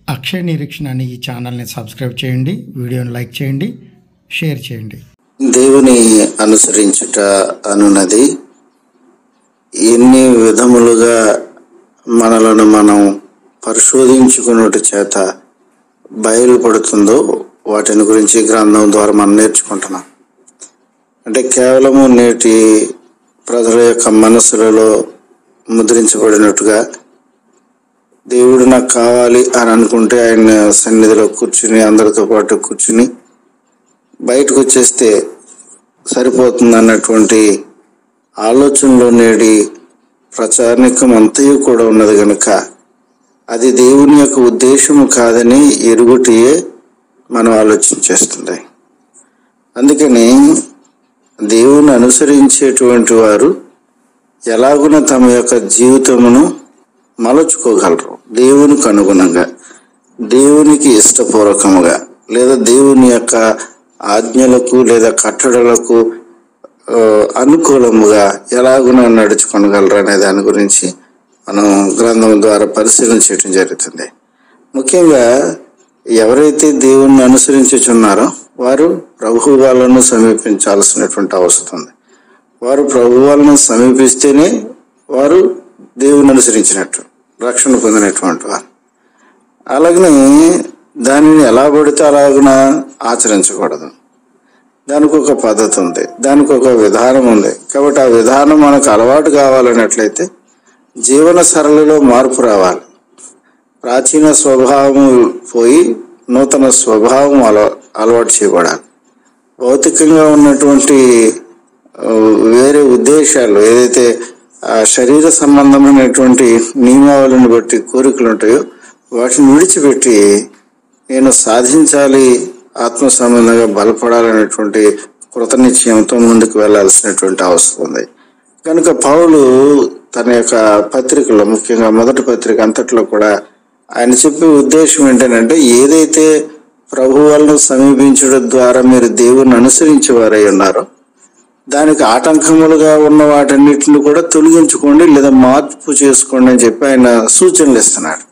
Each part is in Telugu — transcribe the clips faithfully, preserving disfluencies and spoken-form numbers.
అక్షయ నిరీక్షణ అనే ఈ ఛానల్ని సబ్స్క్రైబ్ చేయండి, వీడియోని లైక్ చేయండి, షేర్ చేయండి. దేవుని అనుసరించుట అనున్నది ఎన్ని విధములుగా మనలను మనం పరిశోధించుకున్నట్టు చేత బయలుపడుతుందో వాటిని గురించి గ్రంథం ద్వారా మనం నేర్చుకుంటున్నాం. అంటే కేవలము నేటి ప్రజల యొక్క మనసులలో ముద్రించబడినట్టుగా దేవుడు నాకు కావాలి అని అనుకుంటే ఆయన సన్నిధిలో కూర్చుని అందరితో పాటు కూర్చుని బయటకు వచ్చేస్తే సరిపోతుంది అన్నటువంటి ఆలోచనలో నేడి ప్రచారనికం అంతయు కూడా ఉన్నది కనుక అది దేవుని యొక్క ఉద్దేశము కాదని ఎరుగుటియే మనం ఆలోచించేస్తుంది. అందుకని దేవుని అనుసరించేటువంటి వారు ఎలాగున తమ యొక్క జీవితమును మలచుకోగలరు. దేవునికి అనుగుణంగా, దేవునికి ఇష్టపూర్వకముగా, లేదా దేవుని యొక్క ఆజ్ఞలకు లేదా కట్టడలకు అనుకూలముగా ఎలాగున నడుచుకోగలరు అనే దాని గురించి మనం గ్రంథం ద్వారా పరిశీలన చేయడం జరుగుతుంది. ముఖ్యంగా ఎవరైతే దేవుణ్ణి అనుసరించుచున్నారో వారు ప్రభు వాళ్ళను సమీపించాల్సినటువంటి అవసరం ఉంది. వారు ప్రభు వాళ్ళను సమీపిస్తేనే వారు దేవుని అనుసరించినట్టు, రక్షణ పొందినటువంటి వారు. అలాగనే దానిని ఎలా పడితే అలాగున ఆచరించకూడదు. దానికి ఒక పద్ధతి ఉంది, దానికి ఒక విధానం ఉంది. కాబట్టి ఆ విధానం మనకు అలవాటు కావాలన్నట్లయితే జీవన సరళిలో మార్పు రావాలి. ప్రాచీన స్వభావం పోయి నూతన స్వభావం అల అలవాటు చేయబడాలి. భౌతికంగా ఉన్నటువంటి వేరే ఉద్దేశాలు ఏదైతే ఆ శరీర సంబంధమైనటువంటి నియమావళిని బట్టి కోరికలు ఉంటాయో వాటిని విడిచిపెట్టి నేను సాధించాలి, ఆత్మ సంబంధంగా బలపడాలనేటువంటి కృత నిశ్చయంతో ముందుకు వెళ్లాల్సినటువంటి అవసరం ఉంది. కనుక పౌలు తన యొక్క పత్రికలో, ముఖ్యంగా మొదటి పత్రిక అంతట్లో కూడా ఆయన చెప్పే ఉద్దేశం ఏంటంటే, ఏదైతే ప్రభు వాళ్ళను సమీపించడం ద్వారా మీరు దేవుని అనుసరించేవారై ఉన్నారో దానికి ఆటంకములుగా ఉన్న వాటన్నిటిని కూడా తొలగించుకోండి లేదా మార్పు చేసుకోండి అని చెప్పి ఆయన సూచనలు ఇస్తున్నాడు.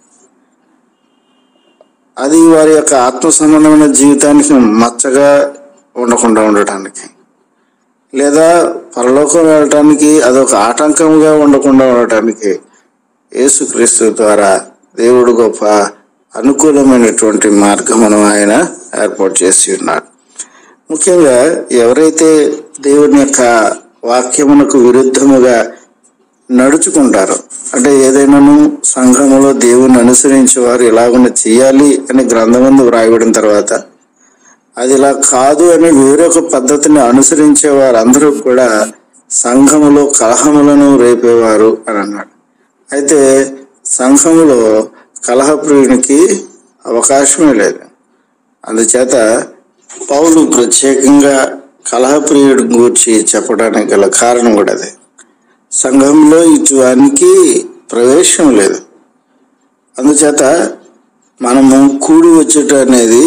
అది వారి యొక్క ఆత్మ సంబంధమైన జీవితానికి మచ్చగా ఉండకుండా ఉండటానికి, లేదా పరలోకం వెళ్ళటానికి అదొక ఆటంకంగా ఉండకుండా ఉండటానికి యేసుక్రీస్తు ద్వారా దేవుడు గొప్ప అనుకూలమైనటువంటి మార్గమును ఆయన ఏర్పాటు చేసి ఉన్నాడు. ముఖ్యంగా ఎవరైతే దేవుని యొక్క వాక్యమునకు విరుద్ధముగా నడుచుకుంటారో, అంటే ఏదైనాను సంఘములో దేవుని అనుసరించే వారు ఇలాగున్న చేయాలి అని గ్రంథమందు వ్రాయబడిన తర్వాత అది ఇలా కాదు అని వేరొక పద్ధతిని అనుసరించే వారు అందరూ కూడా సంఘములో కలహములను రేపేవారు అని అన్నాడు. అయితే సంఘములో కలహప్రియునికి అవకాశమే లేదు. అందుచేత పౌలు ప్రత్యేకంగా కలహప్రియుడి గూర్చి చెప్పడానికి గల కారణం కూడా అదే. సంఘంలో ఇటువానికి ప్రవేశం లేదు. అందుచేత మనము కూడి వచ్చేట అనేది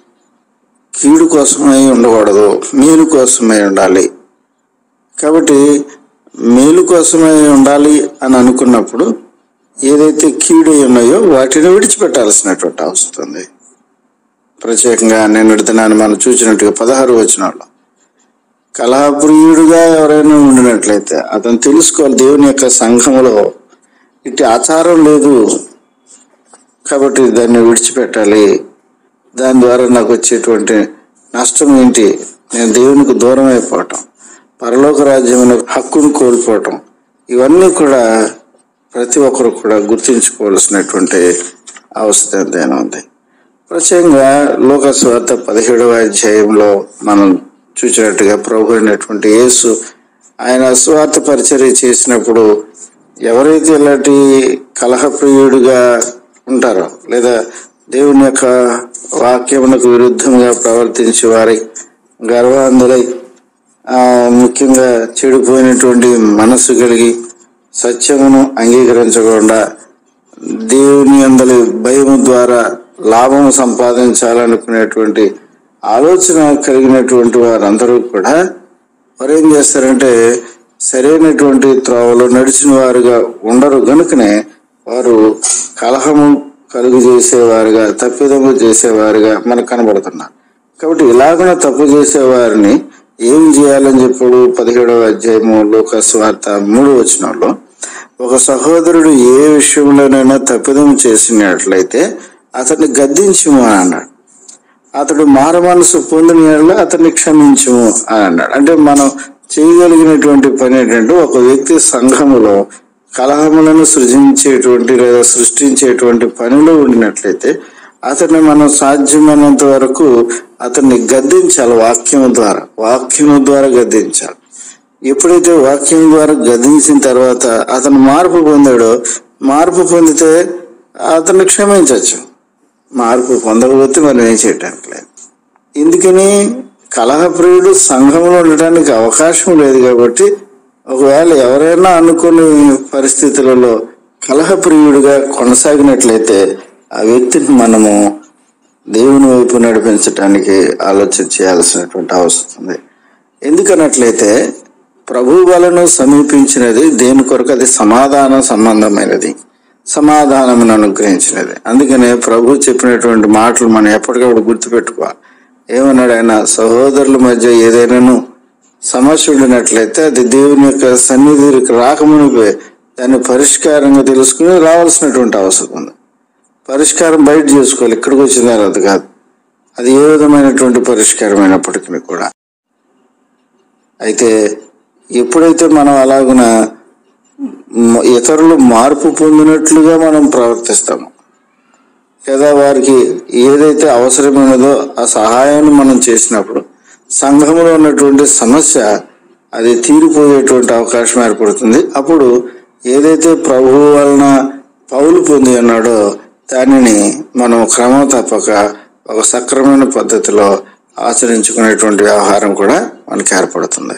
కీడు కోసమై ఉండకూడదు, మేలు కోసమై ఉండాలి. కాబట్టి మేలు కోసమై ఉండాలి అని అనుకున్నప్పుడు ఏదైతే కీడు ఉన్నాయో వాటిని విడిచిపెట్టాల్సినటువంటి అవసరం ఉంది. ప్రత్యేకంగా నేను దినాన్ని మనం చూసినట్టుగా పదహారు వచనాల్లో కలహప్రియుడుగా ఎవరైనా ఉండినట్లయితే అతను తెలుసుకోవాలి, దేవుని యొక్క సంఘములో ఇటు ఆచారం లేదు కాబట్టి దాన్ని విడిచిపెట్టాలి. దాని ద్వారా నాకు వచ్చేటువంటి నష్టం ఏంటి? నేను దేవునికి దూరం అయిపోవటం, పరలోక రాజ్యమైన హక్కును కోల్పోవటం, ఇవన్నీ కూడా ప్రతి ఒక్కరు కూడా గుర్తించుకోవాల్సినటువంటి అవసరం ఎంతైనా ఉంది. ప్రత్యేకంగా లోక సువార్త పదిహేడవ అధ్యాయంలో మనం చూసినట్టుగా ప్రభు అయినటువంటి యేసు ఆయన సువార్త పరిచర్య చేసినప్పుడు ఎవరైతే ఇలాంటి కలహప్రియుడిగా ఉంటారో లేదా దేవుని యొక్క వాక్యమునకు విరుద్ధంగా ప్రవర్తించే వారి గర్వాంధులై ముఖ్యంగా చెడిపోయినటువంటి మనస్సు కలిగి సత్యమును అంగీకరించకుండా దేవుని అందరి భయము ద్వారా లాభము సంపాదించాలనుకునేటువంటి ఆలోచన కలిగినటువంటి వారందరూ కూడా వారు ఏం చేస్తారంటే సరైనటువంటి త్రోవలో నడిచిన వారుగా ఉండరు. కనుకనే వారు కలహము కలుగు చేసేవారుగా, తప్పిదము చేసేవారుగా మనకు కనబడుతున్నారు. కాబట్టి ఇలాగున తప్పు చేసేవారిని ఏం చేయాలని చెప్పాడు? పదిహేడవ అధ్యాయము లూకా సువార్త మూడు వచనంలో, ఒక సహోదరుడు ఏ విషయంలోనైనా తప్పిదము చేసినట్లయితే అతన్ని గద్దించుము అని అన్నాడు. అతడు మారు మనసు పొందిన యెడల అతన్ని క్షమించుము అని అన్నాడు. అంటే మనం చేయగలిగినటువంటి పని ఏంటంటే, ఒక వ్యక్తి సంఘములో కలహములను సృజించేటువంటి లేదా సృష్టించేటువంటి పనిలో ఉండినట్లయితే అతన్ని మనం సాధ్యమైనంత వరకు అతన్ని గద్దించాలి. వాక్యం ద్వారా వాక్యం ద్వారా గద్దించాలి. ఎప్పుడైతే వాక్యం ద్వారా గద్దించిన తర్వాత అతను మార్పు పొందాడో, మార్పు పొందితే అతన్ని క్షమించవచ్చు. మార్పు పొందకపోతే మనం ఏం చేయటానికి లేదు. ఎందుకని? కలహప్రియుడు సంఘంలో ఉండడానికి అవకాశం లేదు. కాబట్టి ఒకవేళ ఎవరైనా అనుకునే పరిస్థితులలో కలహప్రియుడిగా కొనసాగినట్లయితే ఆ వ్యక్తిని మనము దేవుని వైపు నడిపించడానికి ఆలోచన చేయాల్సినటువంటి అవసరం ఉంది. ఎందుకన్నట్లయితే ప్రభు వలను సమీపించినది దేని కొరకు? అది సమాధాన సంబంధమైనది, సమాధానమును అనుగ్రహించినది. అందుకనే ప్రభు చెప్పినటువంటి మాటలు మనం ఎప్పటికప్పుడు గుర్తుపెట్టుకోవాలి. ఏమన్నాడు ఆయన? సహోదరుల మధ్య ఏదైనాను సమస్య ఉండినట్లయితే అది దేవుని యొక్క సన్నిధికి రాకమునిపే దాన్ని పరిష్కారంగా తెలుసుకుని రావాల్సినటువంటి అవసరం ఉంది. పరిష్కారం బయట చేసుకోవాలి, ఇక్కడికి వచ్చిన తర్వాత కాదు. అది ఏ విధమైనటువంటి పరిష్కారం అయినప్పటికీ కూడా. అయితే ఎప్పుడైతే మనం అలాగున ఇతరులు మార్పు పొందినట్లుగా మనం ప్రవర్తిస్తాము, లేదా వారికి ఏదైతే అవసరమైనదో ఆ సహాయాన్ని మనం చేసినప్పుడు సంఘంలో ఉన్నటువంటి సమస్య అది తీరిపోయేటువంటి అవకాశం ఏర్పడుతుంది. అప్పుడు ఏదైతే ప్రభువు వలన పౌలు పొంది ఉన్నాడో దానిని మనం క్రమం తప్పక ఒక సక్రమైన పద్ధతిలో ఆచరించుకునేటువంటి వ్యవహారం కూడా మనకి ఏర్పడుతుంది.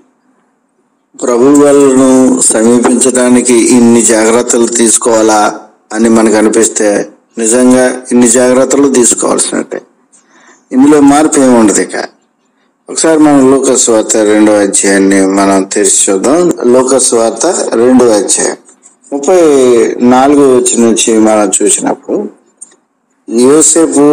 ప్రభు వాళ్ళను సమీపించడానికి ఇన్ని జాగ్రత్తలు తీసుకోవాలా అని మనకు అనిపిస్తే నిజంగా ఇన్ని జాగ్రత్తలు తీసుకోవాల్సినట్టే. ఇందులో మార్పు ఏమి ఉండదు. ఇక ఒకసారి మనం లూకా సువార్త రెండవ అధ్యాయాన్ని మనం తెరిచి చూద్దాం. లూకా సువార్త రెండవ అధ్యాయం ముప్పై నాలుగు వచ్చి నుంచి మనం చూసినప్పుడు, యోసేపు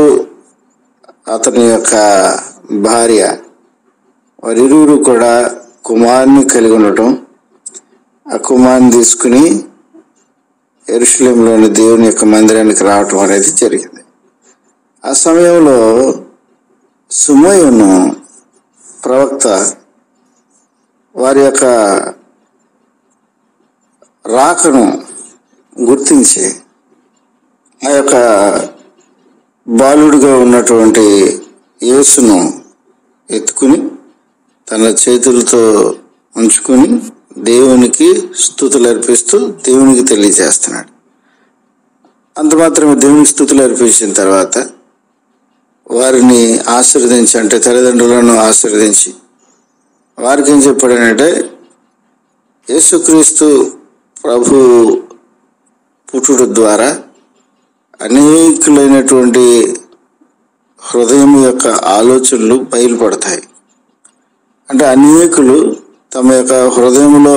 అతని యొక్క భార్య వారిరువురు కూడా కుమారుని కలిగి ఉండటం, ఆ కుమారుని తీసుకుని యెరూషలేములోని దేవుని యొక్క మందిరానికి రావటం అనేది జరిగింది. ఆ సమయంలో సుమయోను ప్రవక్త వారి యొక్క రాకను గుర్తించి ఆ యొక్క బాలుడిగా ఉన్నటువంటి యేసును ఎత్తుకుని తన చేతులతో ఉంచుకుని దేవునికి స్తుతులు అర్పిస్తూ దేవునికి తెలియజేస్తున్నాడు. అంత మాత్రమే దేవునికి స్తుతులు అర్పించిన తర్వాత వారిని ఆశీర్వదించి, అంటే తల్లిదండ్రులను ఆశీర్వదించి వారికి ఏం చెప్పాడనంటే, యేసుక్రీస్తు ప్రభు పుట్టుడు ద్వారా అనేకులైనటువంటి హృదయం యొక్క ఆలోచనలు బయలుపడతాయి. అంటే అనేకులు తమ యొక్క హృదయంలో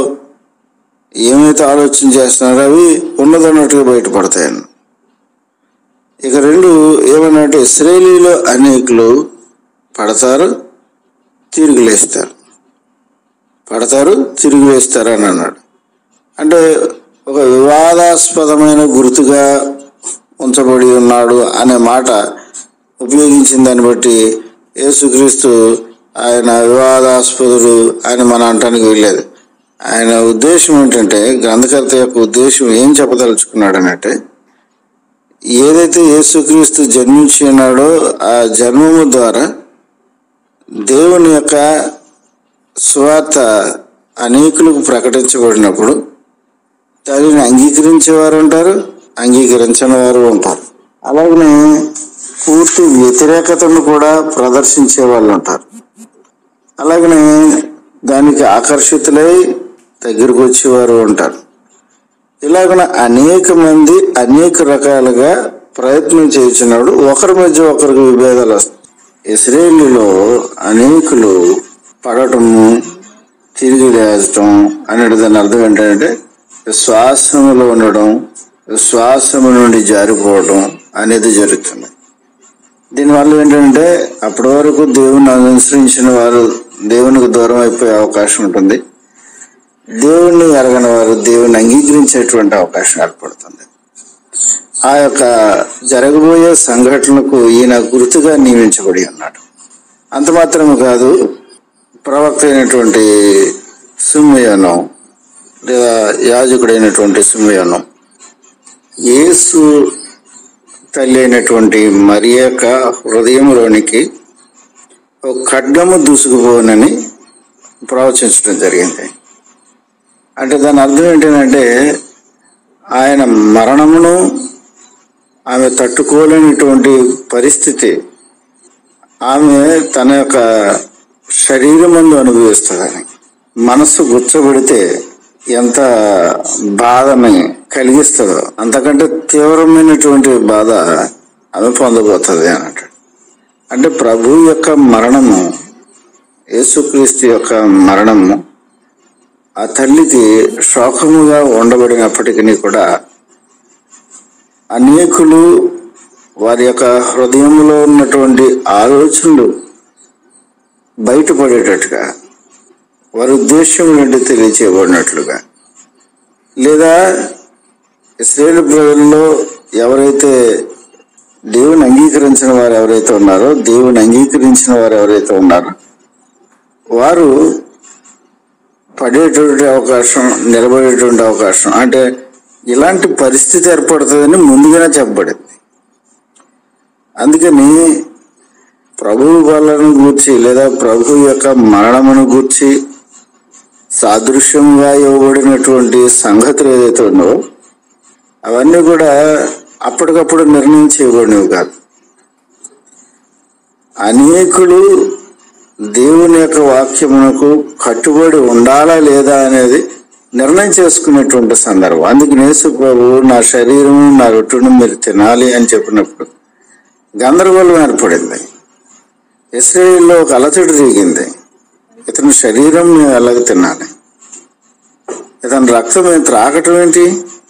ఏమైతే ఆలోచన చేస్తున్నారో అవి ఉన్నదన్నట్టుగా బయటపడతాయని. ఇక రెండు ఏమన్నంటే, ఇశ్రాయేలీలో అనేకులు పడతారు తిరిగి లేస్తారు, పడతారు తిరిగి లేస్తారు అని అన్నాడు. అంటే ఒక వివాదాస్పదమైన గుర్తుగా ఉంచబడి ఉన్నాడు అనే మాట ఉపయోగించిన దాన్ని బట్టి యేసుక్రీస్తు ఆయన వివాదాస్పదుడు అని మనం అనటానికి వీల్లేదు. ఆయన ఉద్దేశం ఏంటంటే, గ్రంథకర్త యొక్క ఉద్దేశం ఏం చెప్పదలుచుకున్నాడు అనంటే, ఏదైతే యేసుక్రీస్తు జన్మించి ఉన్నాడో ఆ జన్మము ద్వారా దేవుని యొక్క సువార్త అనేకులకు ప్రకటించబడినప్పుడు దానిని అంగీకరించేవారు ఉంటారు, అంగీకరించని వారు ఉంటారు. అలాగనే పూర్తి వ్యతిరేకతను కూడా ప్రదర్శించే వాళ్ళు ఉంటారు. అలాగనే దానికి ఆకర్షితులై దగ్గరకు వచ్చేవారు ఉంటారు. ఇలాగన అనేక మంది అనేక రకాలుగా ప్రయత్నం చేసినప్పుడు ఒకరి మధ్య ఒకరికి విభేదాలు వస్తాయి. ఇశ్రాయేలులో అనేకులు పడటము తిరిగి లేచటం అనేది దాని అర్థం ఏంటంటే, విశ్వాసంలో ఉండడం, విశ్వాసము నుండి జారిపోవడం అనేది జరుగుతుంది. దీనివల్ల ఏంటంటే అప్పటి వరకు దేవుని అనుసరించిన వారు దేవునికి దూరం అయిపోయే అవకాశం ఉంటుంది. దేవుణ్ణి ఎరగని వారు దేవుని అంగీకరించేటువంటి అవకాశం ఏర్పడుతుంది. ఆ యొక్క జరగబోయే సంఘటనలకు ఈయన గుర్తుగా నియమించబడి ఉన్నాడు. అంత మాత్రమే కాదు, ప్రవక్త అయినటువంటి సిమెయోను లేదా యాజకుడైనటువంటి సిమెయోను యేసు తల్లి అయినటువంటి మరియ యొక్క హృదయంలోనికి ఒక ఖడ్గము దూసుకుపోనని ప్రవచించడం జరిగింది. అంటే దాని అర్థం ఏంటంటే ఆయన మరణమును ఆమె తట్టుకోలేనటువంటి పరిస్థితి ఆమె తన యొక్క శరీరమందు అనుభవిస్తుందని. మనస్సు గుచ్చబడితే ఎంత బాధని కలిగిస్తుందో అంతకంటే తీవ్రమైనటువంటి బాధ ఆమె పొందబోతుంది అన్నట్టు. అంటే ప్రభు యొక్క మరణము, యేసుక్రీస్తు యొక్క మరణము ఆ తల్లికి శోకముగా ఉండబడినప్పటికీ కూడా అనేకులు వారి యొక్క హృదయంలో ఉన్నటువంటి ఆలోచనలు బయటపడేటట్టుగా, వారి ఉద్దేశం నుండి తెలియచేయబడినట్లుగా, లేదా ఇశ్రాయేలు ప్రజల్లో ఎవరైతే దేవుని అంగీకరించిన వారు ఎవరైతే ఉన్నారో దేవుని అంగీకరించిన వారు ఎవరైతే ఉన్నారో వారు పడేటువంటి అవకాశం, నిలబడేటువంటి అవకాశం, అంటే ఇలాంటి పరిస్థితి ఏర్పడుతుందని ముందుగానే చెప్పబడింది. అందుకని ప్రభువు వాళ్ళను గూర్చి లేదా ప్రభు యొక్క మరణమును గూర్చి సాదృశ్యంగా ఇవ్వబడినటువంటి సంగతులు ఏదైతే ఉన్నావో అవన్నీ కూడా అప్పటికప్పుడు నిర్ణయించి ఇవ్వబడినవి కాదు. అనేకులు దేవుని యొక్క వాక్యమునకు కట్టుబడి ఉండాలా లేదా అనేది నిర్ణయం చేసుకునేటువంటి సందర్భం. అందుకు యేసు ప్రభువు నా శరీరం నా రొట్టెను మీరు తినాలి అని చెప్పినప్పుడు గందరగోళం ఏర్పడింది. ఇశ్రాయేలులో ఒక అలచడి దిగింది. ఇతని శరీరం మేము ఎలాగ తినాలి, ఇతని రక్తం మేము త్రాగటం ఏంటి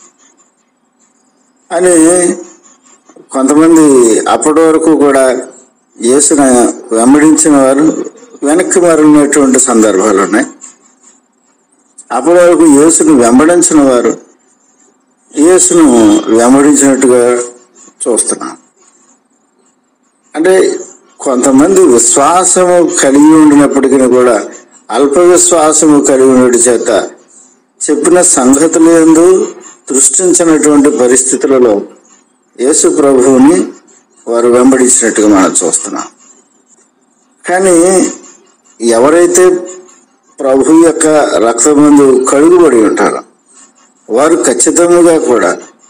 అని కొంతమంది అప్పటి వరకు కూడా యేసును వెంబడించిన వారు వెనక్కి మరలినటువంటి సందర్భాలు ఉన్నాయి. అప్పటి వరకు యేసును వెంబడించిన వారు యేసును వెంబడించినట్టుగా చూస్తున్నాం. అంటే కొంతమంది విశ్వాసము కలిగి ఉండినప్పటికీ కూడా అల్ప విశ్వాసము కలిగి ఉండడం చేత చెప్పిన సంగతులు యందు దృష్టించినటువంటి పరిస్థితులలో యేసు ప్రభువుని వారు వెంబడించినట్టుగా మనం చూస్తున్నాం. కానీ ఎవరైతే ప్రభు యొక్క రక్తమందు కడుగుబడి ఉంటారో వారు ఖచ్చితంగా కూడా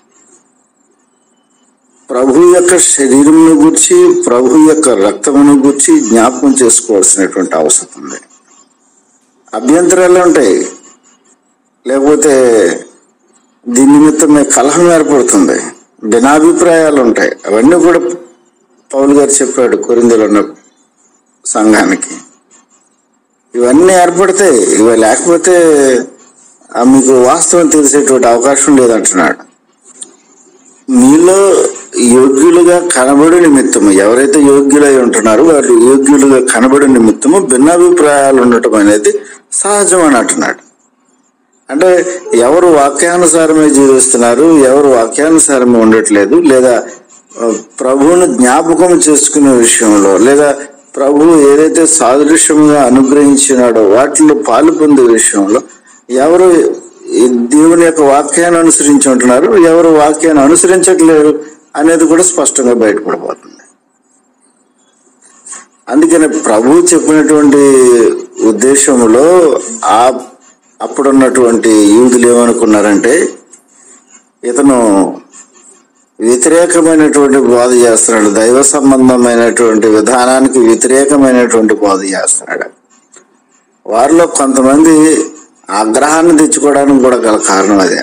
ప్రభు యొక్క శరీరమును గూర్చి ప్రభు యొక్క రక్తమును గూర్చి జ్ఞాపకం చేసుకోవాల్సినటువంటి అవసరం ఉంది. అభ్యంతరాలు ఉంటాయి, లేకపోతే దీని నిమిత్తమే కలహం ఏర్పడుతుంది, భిన్నాభిప్రాయాలు ఉంటాయి. అవన్నీ కూడా పౌలు గారు చెప్పాడు కొరింథీలో ఉన్న సంఘానికి. ఇవన్నీ ఏర్పడితే ఇవి లేకపోతే మీకు వాస్తవం తెలిసేటువంటి అవకాశం లేదంటున్నాడు. మీలో యోగ్యులుగా కనబడి నిమిత్తము, ఎవరైతే యోగ్యులై ఉంటున్నారో వారు యోగ్యులుగా కనబడి నిమిత్తము భిన్నాభిప్రాయాలు ఉండటం అనేది సహజం అని అంటున్నాడు. అంటే ఎవరు వాక్యానుసారమే జీవిస్తున్నారు, ఎవరు వాక్యానుసారమే ఉండట్లేదు, లేదా ప్రభువును జ్ఞాపకం చేసుకునే విషయంలో, లేదా ప్రభువు ఏదైతే సాదృశ్యంగా అనుగ్రహించినాడో వాటిలో పాలు పొందే విషయంలో ఎవరు దేవుని యొక్క వాక్యాన్ని అనుసరించి ఉంటున్నారు, ఎవరు వాక్యాన్ని అనుసరించట్లేరు అనేది కూడా స్పష్టంగా బయటపడిపోతుంది. అందుకని ప్రభువు చెప్పినటువంటి ఉద్దేశంలో ఆ అప్పుడున్నటువంటి యూదులు ఏమనుకున్నారంటే ఇతను వ్యతిరేకమైనటువంటి బోధ చేస్తున్నాడు, దైవ సంబంధమైనటువంటి విధానానికి వ్యతిరేకమైనటువంటి బోధ చేస్తున్నాడు. వారిలో కొంతమంది ఆగ్రహాన్ని తెచ్చుకోవడానికి కూడా గల కారణం అదే.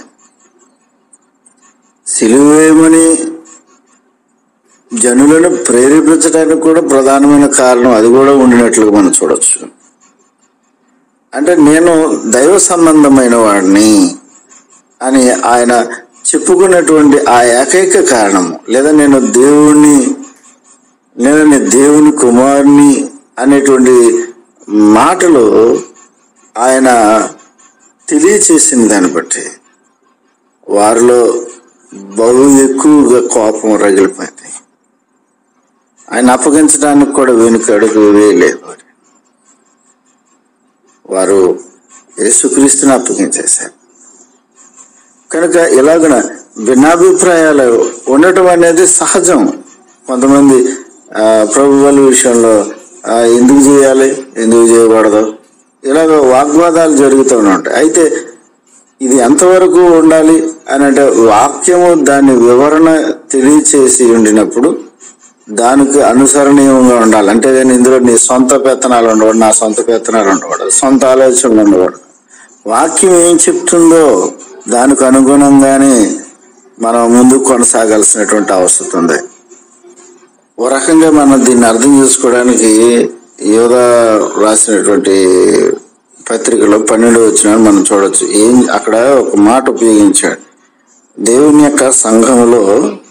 సిలువేయమని జనులను ప్రేరేపించడానికి కూడా ప్రధానమైన కారణం అది కూడా ఉండినట్లుగా మనం చూడొచ్చు. అంటే నేను దైవ సంబంధమైన వాడిని అని ఆయన చెప్పుకున్నటువంటి ఆ ఏకైక కారణము, లేదా నేను దేవుణ్ణి లేదా నేను దేవుని కుమారుని అనేటువంటి మాటలు ఆయన తెలియచేసిన దాన్ని బట్టి వారిలో బహు ఎక్కువగా కోపం రగిలిపోయింది. ఆయన అప్పగించడానికి కూడా వెనుకడుగు వేయలేదు. వారు యేసుక్రీస్తుని అప్పగించేశారు. కనుక ఇలాగన భిన్నాభిప్రాయాలు ఉండటం అనేది సహజం. కొంతమంది ప్రభువుల విషయంలో ఎందుకు చేయాలి, ఎందుకు చేయకూడదు, ఇలాగ వాగ్వాదాలు జరుగుతూ ఉంటాయి. అయితే ఇది ఎంతవరకు ఉండాలి అని అంటే వాక్యము దాని వివరణ తెలియచేసి ఉండినప్పుడు దానికి అనుసరణీయంగా ఉండాలి. అంటే కానీ ఇందులో నీ సొంత పెత్తనాలు ఉండకూడదు, నా సొంత పెత్తనాలు ఉండకూడదు, సొంత ఆలోచనలు ఉండకూడదు. వాక్యం ఏం చెప్తుందో దానికి అనుగుణంగానే మనం ముందుకు కొనసాగాల్సినటువంటి అవసరం ఉంది. ఓ రకంగా మనం దీన్ని అర్థం చేసుకోవడానికి యోధా రాసినటువంటి పత్రికలో పన్నెండు వచ్చిన మనం చూడొచ్చు. ఏం అక్కడ ఒక మాట ఉపయోగించాడు. దేవుని యొక్క సంఘములో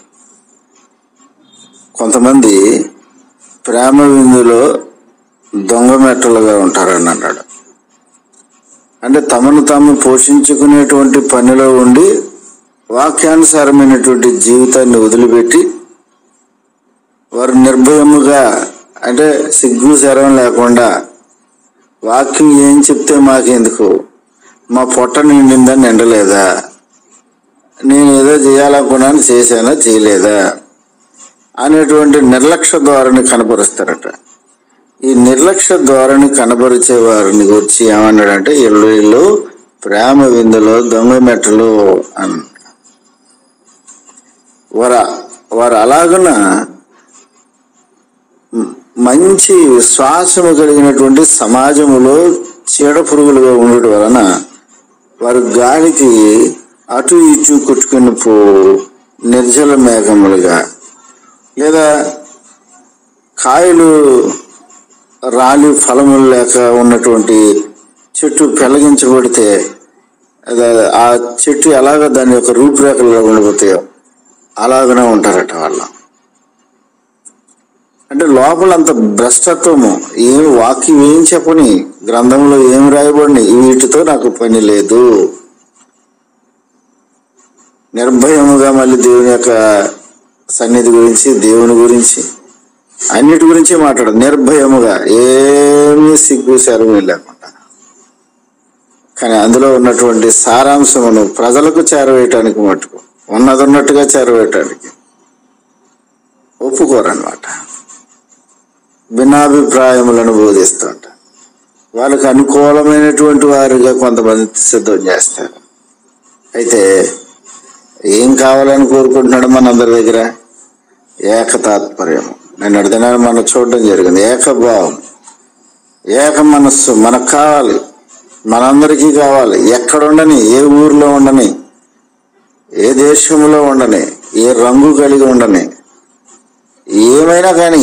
కొంతమంది ప్రేమ విందులో దొంగ మెట్టలుగా ఉంటారని అన్నాడు. అంటే తమను తాము పోషించుకునేటువంటి పనిలో ఉండి వాక్యానుసారమైనటువంటి జీవితాన్ని వదిలిపెట్టి వారు నిర్భయముగా, అంటే సిగ్గు శరం లేకుండా వాక్యం ఏం చెప్తే మాకెందుకు, మా పొట్ట నిండిందా నిండలేదా, నేను ఏదో చేయాలనుకున్నాను చేశానా చేయలేదా అనేటువంటి నిర్లక్ష్య ధోరణి కనపరుస్తారట. ఈ నిర్లక్ష్య ధోరణి కనపరిచే వారిని గురించి ఏమన్నాడంటే ఇల్లు ఇల్లు ప్రేమ విందులో దొంగ మెట్టలు అని. వారు వారు అలాగున మంచి విశ్వాసము కలిగినటువంటి సమాజములో చీడ పురుగులుగా ఉండటం వలన వారు గాలికి అటు ఇటు కొట్టుకుని పో నిర్జల మేఘములుగా, లేదా కాయలు రాలి ఫలములు లేక ఉన్నటువంటి చెట్టు పెళ్లగించబడితే ఆ చెట్టు ఎలాగ దాని యొక్క రూపురేఖలు ఉండిపోతాయో అలాగనే ఉంటారట వాళ్ళు. అంటే లోపల అంత భ్రష్టత్వము, ఏం వాక్యం ఏం చెప్పని, గ్రంథంలో ఏం రాయబడిని, వీటితో నాకు పని లేదు. నిర్భయముగా మళ్ళీ దేవుని యొక్క సన్నిధి గురించి, దేవుని గురించి, అన్నిటి గురించి మాట్లాడు. నిర్భయముగా, ఏమీ సిగ్గు శరము లేకుండా. కానీ అందులో ఉన్నటువంటి సారాంశమును ప్రజలకు చేరవేయటానికి మటుకు ఉన్నది ఉన్నట్టుగా చేరవేయటానికి ఒప్పుకోరన్నమాట. భిన్నాభిప్రాయములను బోధిస్తుంట వాళ్ళకి అనుకూలమైనటువంటి వారిగా కొంతమంది సిద్ధం చేస్తారు. అయితే ఏం కావాలని కోరుకుంటున్నాడు మనందరి దగ్గర? ఏకతాత్పర్యము. నేను అడిగినాను, మనం చూడడం జరిగింది. ఏకభావం, ఏక మనస్సు మనకు కావాలి, మనందరికీ కావాలి. ఎక్కడ ఉండని, ఏ ఊర్లో ఉండని, ఏ దేశంలో ఉండని, ఏ రంగు కలిగి ఉండని, ఏమైనా కానీ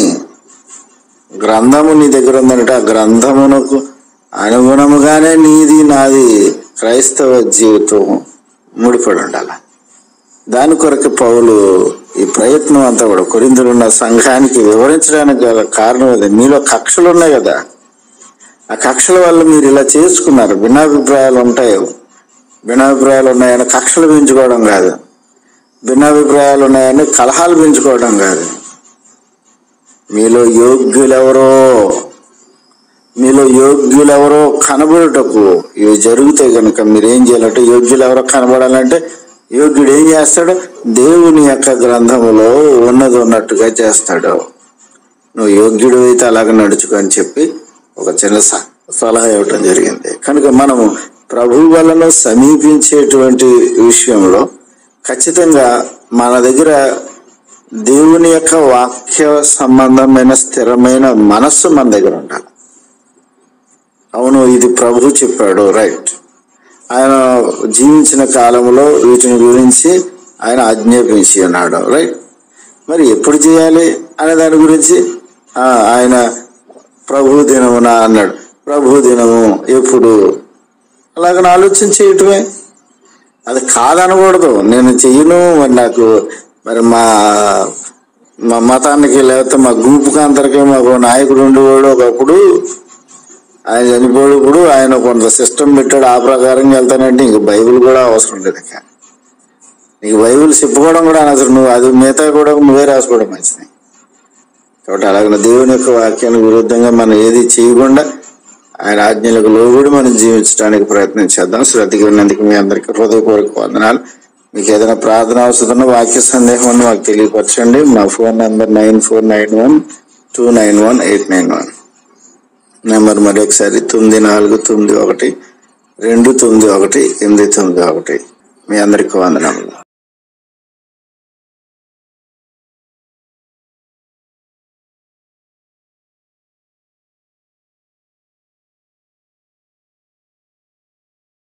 గ్రంథము నీ దగ్గర ఉందంటే ఆ గ్రంథమునకు అనుగుణముగానే నీది నాది క్రైస్తవ జీవితం ముడిపడి ఉండాలి. దాని కొరకు పౌలు ఈ ప్రయత్నం అంతా కూడా కొరింథీలో ఉన్న సంఘానికి వివరించడానికి గల కారణం అది. మీలో కక్షలు ఉన్నాయి కదా, ఆ కక్షల వల్ల మీరు ఇలా చేసుకున్నారు. భిన్నాభిప్రాయాలు ఉంటాయి, భిన్నాభిప్రాయాలు ఉన్నాయని కక్షలు పెంచుకోవడం కాదు, భిన్నాభిప్రాయాలు ఉన్నాయని కలహాలు పెంచుకోవడం కాదు. మీలో యోగ్యులెవరో మీలో యోగ్యులెవరో కనబడుటకు ఇవి జరుగుతాయి. కనుక మీరేం చేయాలంటే యోగ్యులెవరో కనబడాలంటే యోగ్యుడు ఏం చేస్తాడు? దేవుని యొక్క గ్రంథములో ఉన్నది ఉన్నట్టుగా చేస్తాడు. నువ్వు యోగ్యుడు అయితే అలాగ నడుచుకో అని చెప్పి ఒక చిన్న సలహా ఇవ్వటం జరిగింది. కనుక మనము ప్రభు వలన సమీపించేటువంటి విషయంలో ఖచ్చితంగా మన దగ్గర దేవుని యొక్క వాక్య సంబంధమైన స్థిరమైన మనస్సు మన దగ్గర ఉండాలి. అవును, ఇది ప్రభు చెప్పాడు, రైట్. ఆయన జీవించిన కాలంలో వీటిని గురించి ఆయన ఆజ్ఞాపించి ఉన్నాడు, రైట్. మరి ఎప్పుడు చేయాలి అనే దాని గురించి ఆయన ప్రభు దినమున అన్నాడు. ప్రభు దినము ఎప్పుడు? అలాగని ఆలోచన చేయటమే. అది కాదనకూడదు. నేను చెయ్యను, మరి నాకు మరి మా మా మతానికి లేకపోతే మా గుంపుకి అందరికీ మాకు నాయకుడు ఉండేవాడు. ఒకప్పుడు ఆయన చనిపోయేప్పుడు ఆయన కొంత సిస్టమ్ పెట్టాడు, ఆ ప్రకారం వెళ్తానంటే ఇంక బైబిల్ కూడా అవసరం లేదు. ఇక నీకు బైబిల్ చెప్పుకోవడం కూడా అనవసరం, నువ్వు అది మిగతా కూడా నువ్వే రాసుకోవడం మంచిది. కాబట్టి అలాగే దేవుని యొక్క వాక్యానికి విరుద్ధంగా మనం ఏది చేయకుండా ఆయన ఆజ్ఞలకు లోబడి మనం జీవించడానికి ప్రయత్నం చేద్దాం. శ్రద్ధగా విన్నందుకు మీ అందరికీ హృదయపూర్వక వందనాలు. మీకు ఏదైనా ప్రార్థన అవసరం, వాక్య సందేహం అని మాకు తెలియపరచండి. మా phone number nine four nine one two nine one eight nine one number మరి ఒకసారి తొమ్మిది నాలుగు తొమ్మిది ఒకటి రెండు తొమ్మిది ఒకటి ఎనిమిది తొమ్మిది ఒకటి. మీ అందరికీ వందనాలు.